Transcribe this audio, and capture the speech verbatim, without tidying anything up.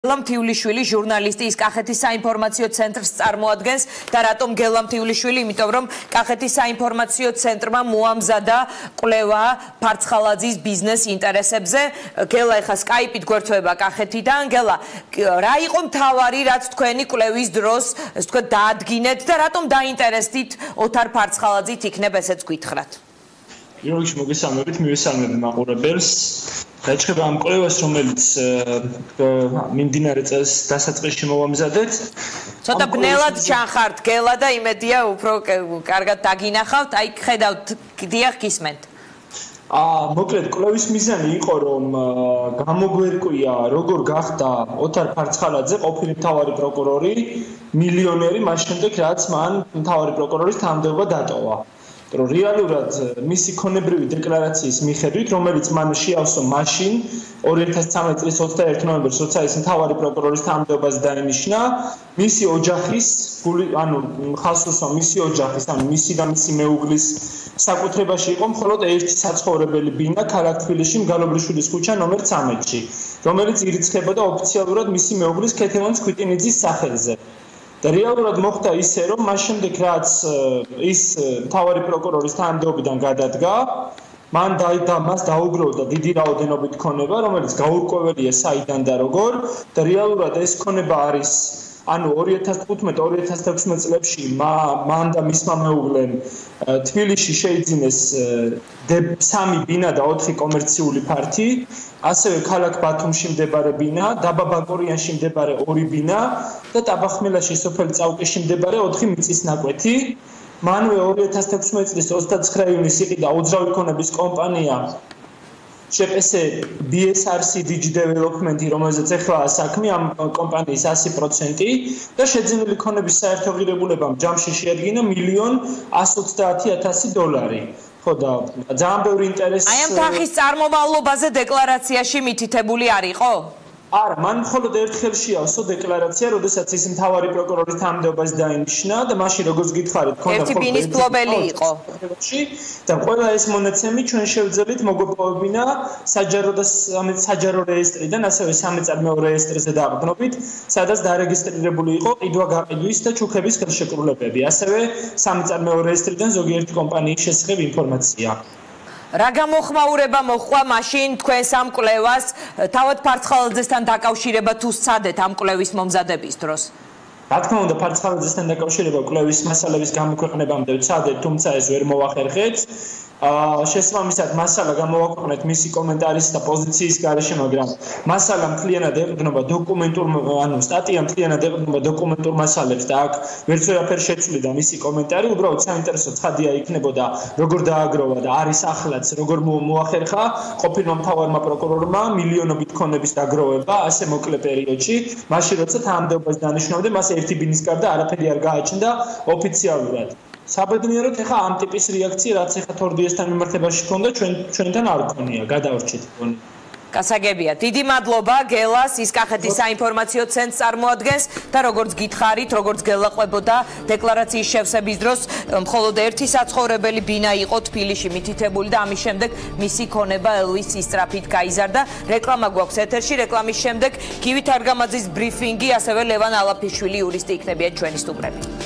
გელამ თიულიშვილი ჟურნალისტი ის კახეთის საინფორმაციო ცენტრს წარმოადგენს და რატომ გელამ თიულიშვილი? იმიტომ რომ კახეთის საინფორმაციო ცენტრმა მოამზადა კვლევა ფარცხალაძის ბიზნეს ინტერესებზე. გელა ეხა სკაიპით გვერდთვება კახეთიდან. გელა, რა იყო მთავარი, რაც თქვენი კვლევის დროს, ასე ვთქვათ, დაადგინეთ და რატომ დაინტერესდით ოთარ ფარცხალაძით იქნებ ესეც გითხრათ? პირველ რიგში მოგესალმებით, მივესალმები მაყურებელს. Დაიწყება ამ კვლევას, რომელიც მიმდინარე წელს დასაწყისში მოვამზადეთ. ცოტა ბნელად ჩანხართ გელა და იმედია უფრო კარგად დაგინახავთ. აი ხედავთ, დიახ გისმენთ. აა მოკლედ კვლევის მიზანი იყო რომ გამოგვერკვია როგორ გახდა ოთარ ფარცხალაძე ყოფილი მთავარი პროკურორი მილიონერი მას შემდეგ რაც მან მთავარი პროკურორის თანამდებობა დატოვა. რომ რეალურად მისი ქონებრივი დეკლარაციის მიხედვით, რომელიც მან შეავსო მაშინ ორი ათას ცხრამეტი წლის ოცდაერთი ნოემბერს, როცა ის მთავარი პროკურორის თანამდებობაზე დაინიშნა, მისი ოჯახის, ანუ ხალხს უსვა მისი ოჯახის, ანუ მისი და მისი მეუღლის საკუთრებაში იყო მხოლოდ ერთი საცხოვრებელი ბინა ქალაქ თბილისში მგალობრიშვილის ქუჩა ნომერ ცხრამეტში, რომელიც ირიცხებოდა ოფიციალურად მისი მეუღლის ქეთევან სქვიტინიძის სახელზე. და რეალურად მოხდა ისე, რომ მას შემდეგ რაც ის მთავარი პროკურორის თანამდებობიდან გადადგა, მან და მას დაუგროვდა დიდი რაოდენობით ქონება, რომელიც გაურკვეველია საიდან და როგორ, და რეალურად ეს ქონება არის ანუ ორი ათას თხუთმეტი ორი ათას თექვსმეტი წლებში მან და მისმა მეუღლემ თბილისში შეიძინეს სამი ბინა და ოთხი კომერციული ფართი, ასევე ქალაქ ბათუმში მდებარე ბინა, დაბა ბაკორიანში მდებარე ორი ბინა და ტაბახმელაში სოფელ წავკეში მდებარე ოთხი მიწის ნაკვეთი. მანვე ორი ათას თექვსმეტი წლის ოცდაცხრა ივნისს იყიდა უძრავი ქონების კომპანია შეპესე ბი ეს არ სი Digi Development, რომელზეც ეხლაა საქმე, ამ კომპანიის ასი პროცენტი და შეძენილი ქონების საერთო ღირებულებამ ჯამში შეადგინა მილიონ ასი ოცდაათი ათასი დოლარი. ხო და ძალიან ბევრი ინტერესი. აი ამ თანხის წარმომავლობაზე დეკლარაციაში მითითებული არ იყო? არა, მან მხოლოდ ერთხელ შეავსო დეკლარაცია, როდესაც ის მთავარი პროკურორის თანამდებობაზე დაინიშნა და მაშინ როგორც გითხარით, ქონდა ერთი ბინის ფლობელი იყო. და ყველა ეს მონაცემი ჩვენ შევძელით მოგვეპოვებინა საჯარო და საჯარო რეესტრიდან, ასევე სამეწარმეო რეესტრზე დაყრდნობით, სადაც დარეგისტრირებული იყო ყიდვა-გაყიდვის და ჩუქების ხელშეკრულებები, ასევე სამეწარმეო რეესტრიდან ზოგიერთი კომპანიის შესახებ ინფორმაცია. რა გამოხმაურება მოხდა მაშინ თქვენს ამ კვლევას თავად ფარცხალაძესთან დაკავშირება თუ სცადეთ ამ კვლევის მომზადების დროს? რა თქმა უნდა, ფარცხალაძესთან დაკავშირება კვლევის მასალების გამოქვეყნებამდე ვცადეთ, თუმცა ეს ვერ მოახერხეთ. შესაბამისად მასალა გამოვაქვეყნეთ მისი კომენტარის და პოზიციის გარეშე, მაგრამ მასალა მთლიანად ეყრდნობა დოკუმენტურ, ანუ სტატია მთლიანად ეყრდნობა დოკუმენტურ მასალებს და აქ ვერც ვერაფერ შეცვლიდა მისი კომენტარი, უბრალოდ საინტერესო ცხადია იქნებოდა როგორ დააგროვა და არის ახლაც როგორ მოახერხა ყოფილმა მთავარმა პროკურორმა მილიონობით ქონების დაგროვება ასე მოკლე პერიოდში, მაშინ როცა თანამდებობაზე დანიშნავდა, მას ერთი ბინის გარდა არაფერი არ გააჩნდა ოფიციალურად. საბედნიეროდ ეხა ამ ტიპის რეაქცია, რაც ეხა თორდიესთან მიმართებაში ჰქონდა, ჩვენ ჩვენთან არ გქონია, გადავრჩით გონი. გასაგებია. დიდი მადლობა გელას, ის კახეთის საინფორმაციო ცენტრს წარმოადგენს და როგორც გითხარით, როგორც გელაყვებოდა დეკლარაციის შევსების დროს, მხოლოდ ერთი საცხოვრებელი ბინა იყო თბილისში მითითებული და ამის შემდეგ მისი ქონება ელვის ისტრაფით გაიზარდა. რეკლამა გვაქვს ეთერში, რეკლამის შემდეგ გივით არგამაძის ბრიფინგი, ასევე ლევან ალაფიშვილი იურისტი იქნებიან ჩვენი სტუმრები.